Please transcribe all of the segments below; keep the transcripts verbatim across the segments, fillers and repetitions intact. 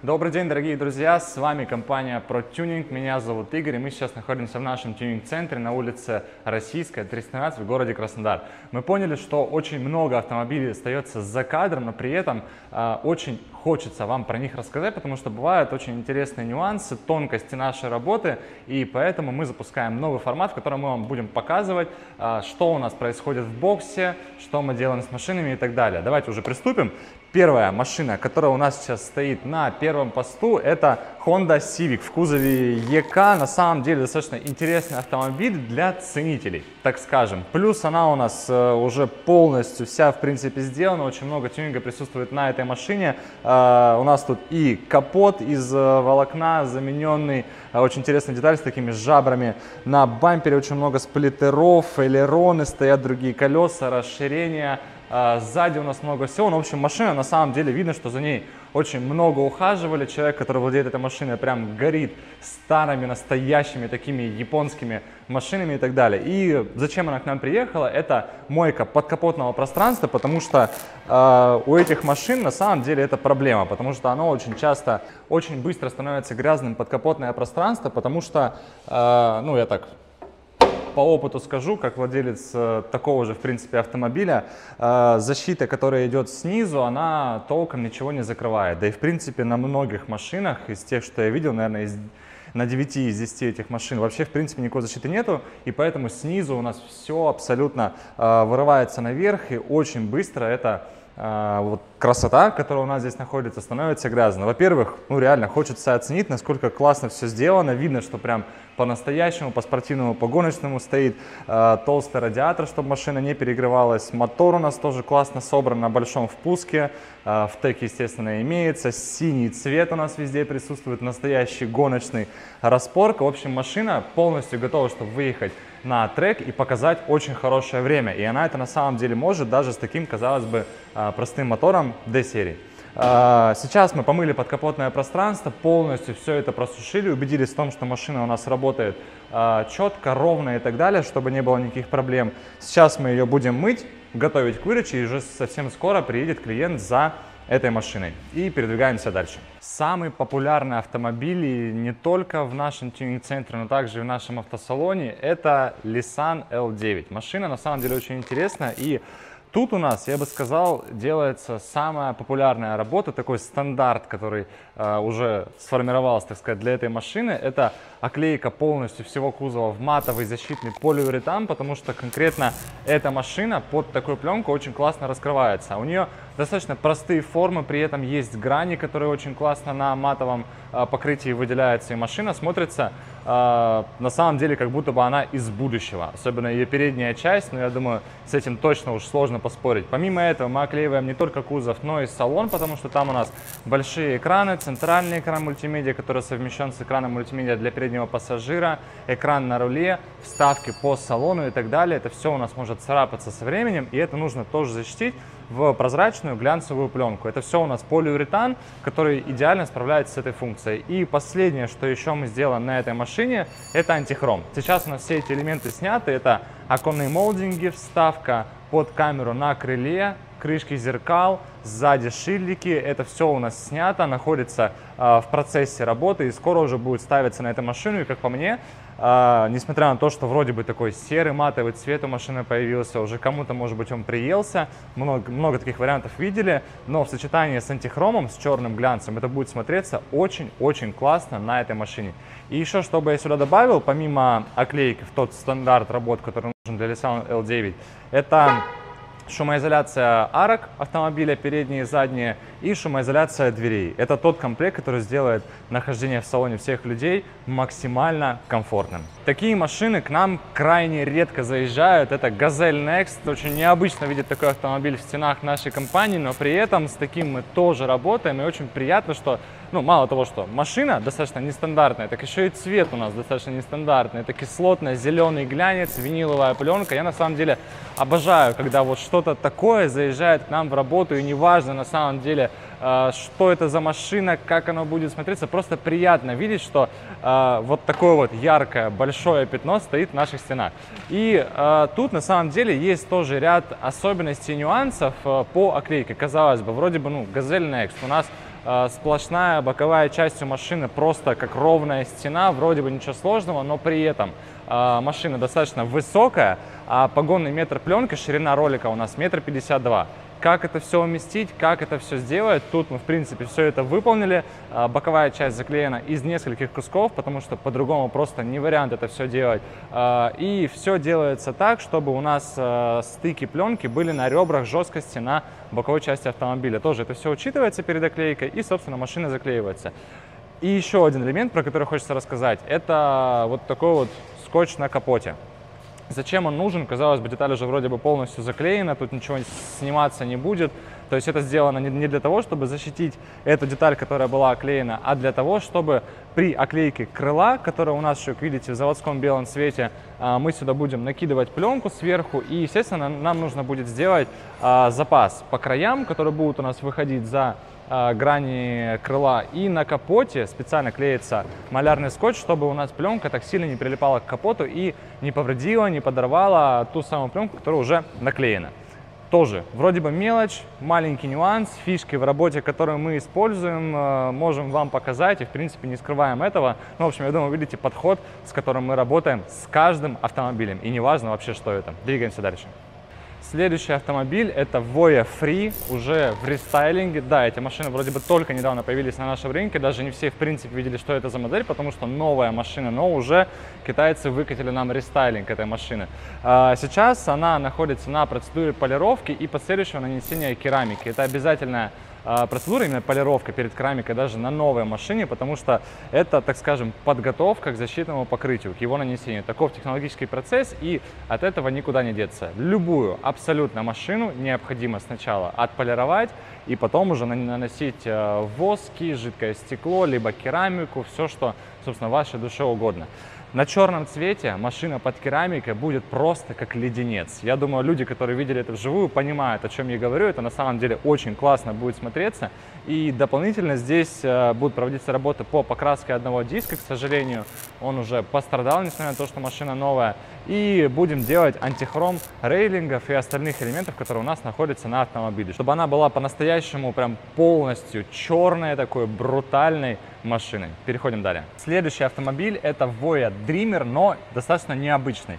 Добрый день, дорогие друзья, с вами компания ProTuning, меня зовут Игорь, и мы сейчас находимся в нашем тюнинг-центре на улице Российская, триста тринадцать в городе Краснодар. Мы поняли, что очень много автомобилей остается за кадром, но при этом э, очень хочется вам про них рассказать, потому что бывают очень интересные нюансы, тонкости нашей работы, и поэтому мы запускаем новый формат, в котором мы вам будем показывать, э, что у нас происходит в боксе, что мы делаем с машинами и так далее. Давайте уже приступим. Первая машина, которая у нас сейчас стоит на первом посту, это Honda Civic в кузове и ка. На самом деле достаточно интересный автомобиль для ценителей, так скажем. Плюс она у нас э, уже полностью вся в принципе сделана, очень много тюнинга присутствует на этой машине. Э, у нас тут и капот из э, волокна замененный, э, очень интересная деталь с такими жабрами. На бампере очень много сплиттеров, элероны, стоят другие колеса, расширения. Сзади у нас много всего, но в общем машина на самом деле видно, что за ней очень много ухаживали. Человек, который владеет этой машиной, прям горит старыми, настоящими такими японскими машинами и так далее. И зачем она к нам приехала? Это мойка подкапотного пространства, потому что э, у этих машин на самом деле это проблема, потому что оно очень часто, очень быстро становится грязным подкапотное пространство, потому что, э, ну я так... по опыту скажу, как владелец э, такого же, в принципе, автомобиля, э, защита, которая идет снизу, она толком ничего не закрывает. Да и, в принципе, на многих машинах, из тех, что я видел, наверное, из, на девяти из десяти этих машин, вообще, в принципе, никакой защиты нету. И поэтому снизу у нас все абсолютно э, вырывается наверх, и очень быстро это... Uh, вот красота, которая у нас здесь находится, становится грязной. Во-первых, ну реально хочется оценить, насколько классно все сделано. Видно, что прям по-настоящему, по-спортивному, по-гоночному стоит uh, толстый радиатор, чтобы машина не перегревалась. Мотор у нас тоже классно собран на большом впуске. Uh, в теке, естественно, имеется. Синий цвет у нас везде присутствует, настоящий гоночный распорка. В общем, машина полностью готова, чтобы выехать на трек и показать очень хорошее время. И она это на самом деле может даже с таким, казалось бы, простым мотором D-серии. Сейчас мы помыли подкапотное пространство, полностью все это просушили, убедились в том, что машина у нас работает четко, ровно и так далее, чтобы не было никаких проблем. Сейчас мы ее будем мыть, готовить к выдаче, и уже совсем скоро приедет клиент за этой машиной. И передвигаемся дальше. Самый популярный автомобиль не только в нашем тюнинг-центре, но также и в нашем автосалоне, это Nissan эл девять. Машина на самом деле очень интересная, и тут у нас, я бы сказал, делается самая популярная работа, такой стандарт, который э, уже сформировался, так сказать, для этой машины. Это оклейка полностью всего кузова в матовый защитный полиуретан, потому что конкретно эта машина под такую пленку очень классно раскрывается. У нее достаточно простые формы, при этом есть грани, которые очень классно на матовом э, покрытии выделяются, и машина смотрится э, на самом деле как будто бы она из будущего. Особенно ее передняя часть, но я думаю, с этим точно уж сложно поспорить. Помимо этого мы оклеиваем не только кузов, но и салон, потому что там у нас большие экраны, центральный экран мультимедиа, который совмещен с экраном мультимедиа для переднего пассажира, экран на руле, вставки по салону и так далее. Это все у нас может царапаться со временем, и это нужно тоже защитить в прозрачную глянцевую пленку. Это все у нас полиуретан, который идеально справляется с этой функцией. И последнее, что еще мы сделаем на этой машине, это антихром. Сейчас у нас все эти элементы сняты. Это оконные молдинги, вставка под камеру на крыле, крышки зеркал, сзади шильдики. Это все у нас снято, находится э, в процессе работы и скоро уже будет ставиться на эту машину. И как по мне, э, несмотря на то, что вроде бы такой серый матовый цвет у машины появился, уже кому-то, может быть, он приелся, много, много таких вариантов видели, но в сочетании с антихромом, с черным глянцем, это будет смотреться очень-очень классно на этой машине. И еще, чтобы я сюда добавил, помимо оклейки в тот стандарт работ, который нужен для Nissan эл девять, это шумоизоляция арок автомобиля, передние и задние, и шумоизоляция дверей. Это тот комплект, который сделает нахождение в салоне всех людей максимально комфортным. Такие машины к нам крайне редко заезжают. Это Gazelle Next. Очень необычно видеть такой автомобиль в стенах нашей компании, но при этом с таким мы тоже работаем. И очень приятно, что, ну, мало того, что машина достаточно нестандартная, так еще и цвет у нас достаточно нестандартный. Это кислотный зеленый глянец, виниловая пленка. Я на самом деле обожаю, когда вот что-то такое заезжает к нам в работу, и неважно на самом деле, что это за машина, как она будет смотреться, просто приятно видеть, что э, вот такое вот яркое, большое пятно стоит в наших стенах. И э, тут на самом деле есть тоже ряд особенностей и нюансов э, по оклейке. Казалось бы, вроде бы, ну, Gazelle Next, у нас э, сплошная боковая часть у машины просто как ровная стена, вроде бы ничего сложного, но при этом э, машина достаточно высокая, а погонный метр пленки, ширина ролика у нас метр пятьдесят два. Как это все уместить, как это все сделать, тут мы в принципе все это выполнили. Боковая часть заклеена из нескольких кусков, потому что по-другому просто не вариант это все делать. И все делается так, чтобы у нас стыки пленки были на ребрах жесткости на боковой части автомобиля. Тоже это все учитывается перед оклейкой и, собственно, машина заклеивается. И еще один элемент, про который хочется рассказать, это вот такой вот скотч на капоте. Зачем он нужен? Казалось бы, деталь уже вроде бы полностью заклеена, тут ничего сниматься не будет. То есть это сделано не для того, чтобы защитить эту деталь, которая была оклеена, а для того, чтобы при оклейке крыла, которая у нас еще, как видите, в заводском белом цвете, мы сюда будем накидывать пленку сверху. И, естественно, нам нужно будет сделать запас по краям, которые будут у нас выходить за грани крыла, и на капоте специально клеится малярный скотч, чтобы у нас пленка так сильно не прилипала к капоту и не повредила, не подорвала ту самую пленку, которая уже наклеена. Тоже вроде бы мелочь, маленький нюанс, фишки в работе, которые мы используем, можем вам показать и в принципе не скрываем этого. Ну, в общем, я думаю, вы видите подход, с которым мы работаем с каждым автомобилем, и неважно вообще, что это. Двигаемся дальше. Следующий автомобиль — это Voya Free, уже в рестайлинге. Да, эти машины вроде бы только недавно появились на нашем рынке, даже не все в принципе видели, что это за модель, потому что новая машина, но уже китайцы выкатили нам рестайлинг этой машины. Сейчас она находится на процедуре полировки и последующего нанесения керамики. Это обязательная процедура, именно полировка перед керамикой даже на новой машине, потому что это, так скажем, подготовка к защитному покрытию, к его нанесению. Таков технологический процесс, и от этого никуда не деться. Любую абсолютно машину необходимо сначала отполировать и потом уже наносить воски, жидкое стекло, либо керамику, все, что, собственно, вашей душе угодно. На черном цвете машина под керамикой будет просто как леденец. Я думаю, люди, которые видели это вживую, понимают, о чем я говорю. Это на самом деле очень классно будет смотреться. И дополнительно здесь э, будут проводиться работы по покраске одного диска. К сожалению, он уже пострадал, несмотря на то, что машина новая. И будем делать антихром рейлингов и остальных элементов, которые у нас находятся на автомобиле. Чтобы она была по-настоящему прям полностью черной, такой брутальной машиной. Переходим далее. Следующий автомобиль — это Voya Dreamer, но достаточно необычный.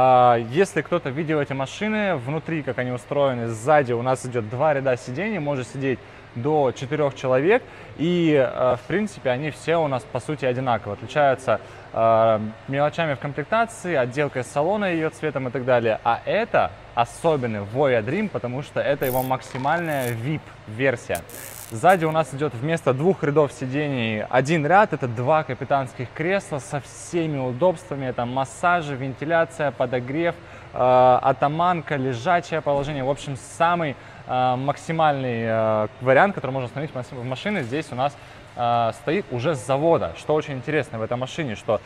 Если кто-то видел эти машины, внутри, как они устроены, сзади у нас идет два ряда сидений, может сидеть до четырех человек, и в принципе они все у нас по сути одинаково, отличаются мелочами в комплектации, отделкой салона, ее цветом и так далее. А это особенный Voya Dream, потому что это его максимальная ви ай пи-версия. Сзади у нас идет вместо двух рядов сидений один ряд, это два капитанских кресла со всеми удобствами, это массажи, вентиляция, подогрев, э, атаманка, лежачее положение. В общем, самый э, максимальный э, вариант, который можно установить в машине, здесь у нас э, стоит уже с завода. Что очень интересно в этой машине, что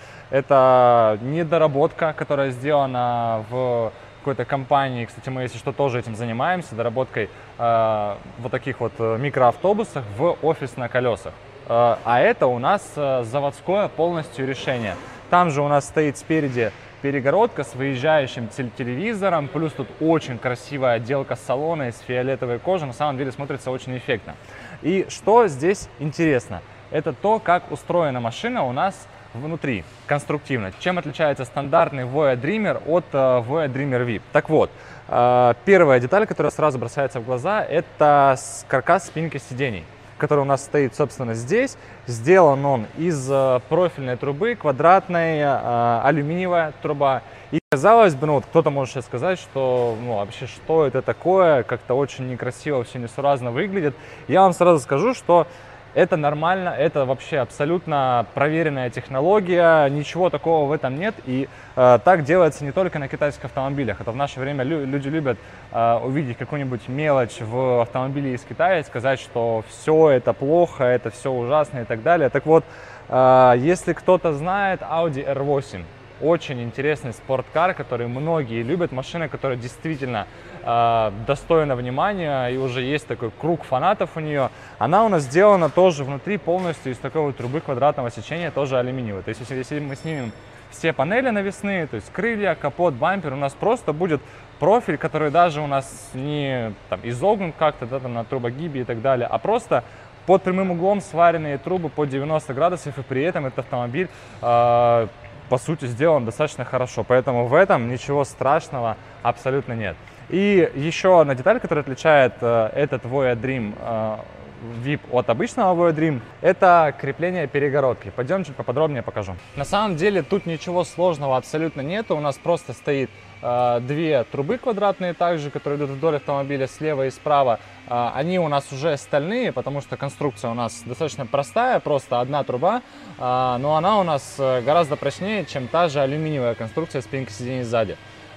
это недоработка, которая сделана в какой-то компании. Кстати, мы, если что, тоже этим занимаемся, доработкой э, вот таких вот микроавтобусов в офис на колесах. Э, а это у нас э, заводское полностью решение. Там же у нас стоит спереди перегородка с выезжающим телевизором, плюс тут очень красивая отделка салона из фиолетовой кожи. На самом деле смотрится очень эффектно. И что здесь интересно, это то, как устроена машина у нас внутри, конструктивно. Чем отличается стандартный Voya Dreamer от uh, Voya Dreamer ви ай пи? Так вот, uh, первая деталь, которая сразу бросается в глаза, это каркас спинки сидений, который у нас стоит, собственно, здесь. Сделан он из uh, профильной трубы, квадратной, uh, алюминиевая труба. И казалось бы, ну вот кто-то может сейчас сказать, что ну, вообще что это такое, как-то очень некрасиво, все несуразно выглядит. Я вам сразу скажу, что это нормально, это вообще абсолютно проверенная технология, ничего такого в этом нет. И э, так делается не только на китайских автомобилях. Это в наше время лю люди любят э, увидеть какую-нибудь мелочь в автомобиле из Китая и сказать, что все это плохо, это все ужасно и так далее. Так вот, э, если кто-то знает, Audi эр восемь. Очень интересный спорткар, который многие любят, машина, которая действительно э, достойна внимания, и уже есть такой круг фанатов у нее. Она у нас сделана тоже внутри полностью из такой вот трубы квадратного сечения, тоже алюминиевой. То есть если, если мы снимем все панели навесные, то есть крылья, капот, бампер, у нас просто будет профиль, который даже у нас не там, изогнут как-то да, там, на трубогибе и так далее, а просто под прямым углом сваренные трубы под девяносто градусов, и при этом этот автомобиль э, по сути сделан достаточно хорошо, поэтому в этом ничего страшного абсолютно нет. И еще одна деталь, которая отличает э, этот Voyah Dream э, ви ай пи от обычного Voyah Dream, это крепление перегородки. Пойдем чуть поподробнее покажу. На самом деле тут ничего сложного абсолютно нету, у нас просто стоит э, две трубы квадратные также, которые идут вдоль автомобиля слева и справа. Э, они у нас уже стальные, потому что конструкция у нас достаточно простая, просто одна труба, э, но она у нас гораздо прочнее, чем та же алюминиевая конструкция спинки сидений сзади.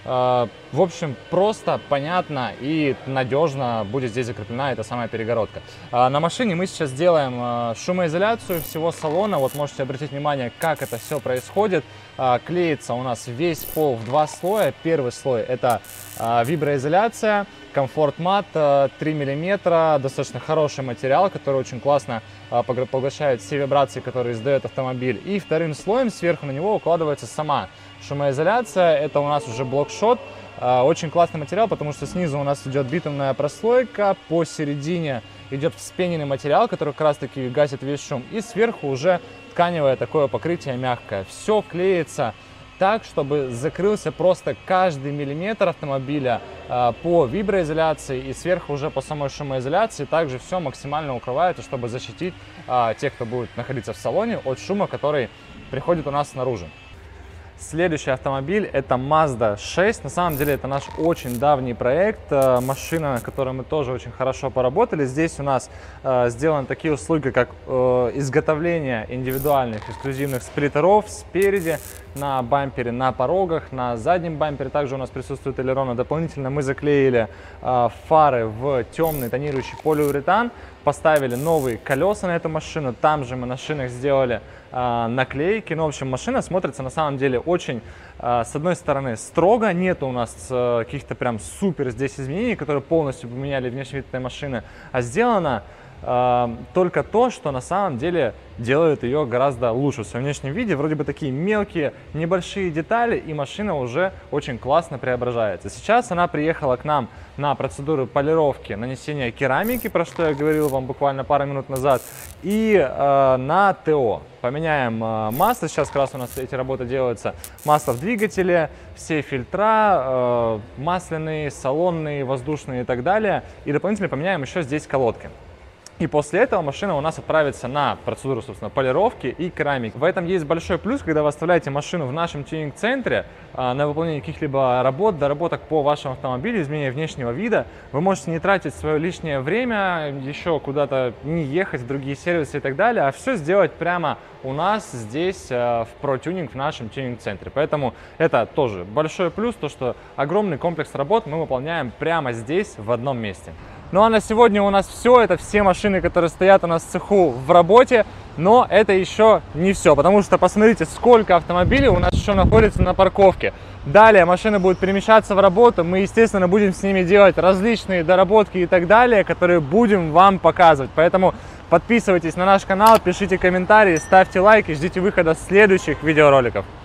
В общем, просто, понятно и надежно будет здесь закреплена эта самая перегородка. На машине мы сейчас делаем шумоизоляцию всего салона. Вот можете обратить внимание, как это все происходит. Клеится у нас весь пол в два слоя. Первый слой — это виброизоляция, комфорт мат три миллиметра, достаточно хороший материал, который очень классно поглощает все вибрации, которые издает автомобиль. И вторым слоем сверху на него укладывается сама шумоизоляция. Это у нас уже блокшот. Очень классный материал, потому что снизу у нас идет битумная прослойка, посередине идет вспененный материал, который как раз таки гасит весь шум, и сверху уже тканевое такое покрытие мягкое. Все клеится так, чтобы закрылся просто каждый миллиметр автомобиля э, по виброизоляции, и сверху уже по самой шумоизоляции также все максимально укрывается, чтобы защитить э, тех, кто будет находиться в салоне, от шума, который приходит у нас снаружи. Следующий автомобиль — это Mazda шесть. На самом деле это наш очень давний проект, машина, на которой мы тоже очень хорошо поработали. Здесь у нас э, сделаны такие услуги, как э, изготовление индивидуальных эксклюзивных сплиттеров спереди, на бампере, на порогах, на заднем бампере. Также у нас присутствуют элероны. Дополнительно мы заклеили э, фары в темный тонирующий полиуретан, поставили новые колеса на эту машину. Там же мы на шинах сделали э, наклейки. Ну, в общем, машина смотрится на самом деле очень, э, с одной стороны, строго. Нет у нас э, каких-то прям супер здесь изменений, которые полностью поменяли внешний вид этой машины, а сделано э, только то, что на самом деле делает ее гораздо лучше в своем внешнем виде. Вроде бы такие мелкие, небольшие детали, и машина уже очень классно преображается. Сейчас она приехала к нам на процедуру полировки, нанесения керамики, про что я говорил вам буквально пару минут назад, и э, на ТО. Поменяем э, масло, сейчас как раз у нас эти работы делаются. Масло в двигателе, все фильтра, э, масляные, салонные, воздушные и так далее. И дополнительно поменяем еще здесь колодки. И после этого машина у нас отправится на процедуру, собственно, полировки и керамики. В этом есть большой плюс, когда вы оставляете машину в нашем тюнинг-центре а, на выполнение каких-либо работ, доработок по вашему автомобилю, изменения внешнего вида. Вы можете не тратить свое лишнее время, еще куда-то не ехать в другие сервисы и так далее, а все сделать прямо у нас здесь, а, в ProTuning, в нашем тюнинг-центре. Поэтому это тоже большой плюс, то что огромный комплекс работ мы выполняем прямо здесь, в одном месте. Ну а на сегодня у нас все. Это все машины, которые стоят у нас в цеху в работе. Но это еще не все, потому что посмотрите, сколько автомобилей у нас еще находится на парковке. Далее машины будут перемещаться в работу. Мы, естественно, будем с ними делать различные доработки и так далее, которые будем вам показывать. Поэтому подписывайтесь на наш канал, пишите комментарии, ставьте лайки, ждите выхода следующих видеороликов.